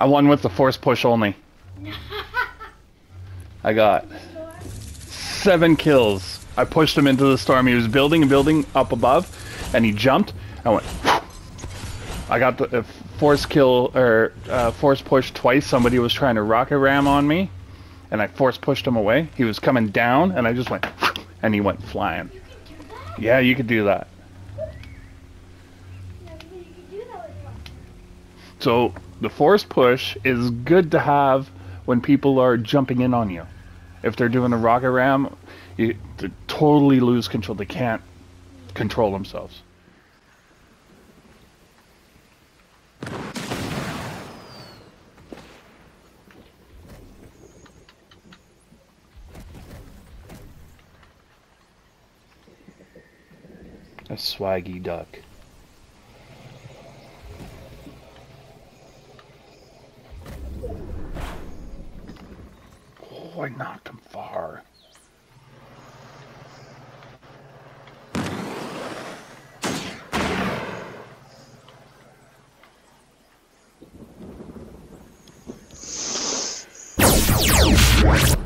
I won with the force push only. I got 7 kills. I pushed him into the storm. He was building and building up above, and he jumped. I went. I got the force kill or force push twice. Somebody was trying to rocket ram on me, and I force pushed him away. He was coming down, and I just went, and he went flying. Yeah, you could do that. So the force push is good to have when people are jumping in on you. If they're doing a rocket ram, they totally lose control. They can't control themselves. A swaggy duck. Oh, I knocked him far. What?